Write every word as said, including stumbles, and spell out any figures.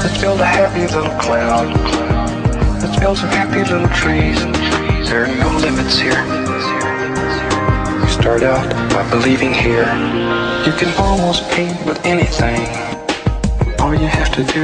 Let's build a happy little cloud. Let's build some happy little trees. There are no limits here. You start out by believing here. You can almost paint with anything. All you have to do